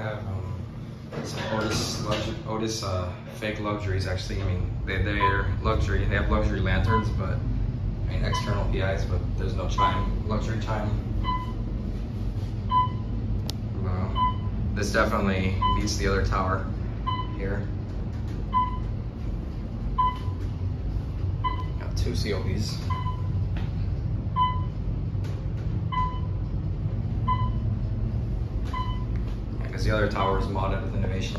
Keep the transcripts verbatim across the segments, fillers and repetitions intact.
have um, some Otis, luxury, Otis uh, fake luxuries actually. I mean, they, they're luxury. They have luxury lanterns, but I mean external P Is, but there's no chime, luxury chime. Well, this definitely beats the other tower here. Got two C O Bs. Because the other tower is modded with innovation.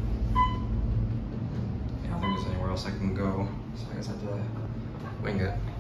I don't think there's anywhere else I can go, so I guess I have to wing it.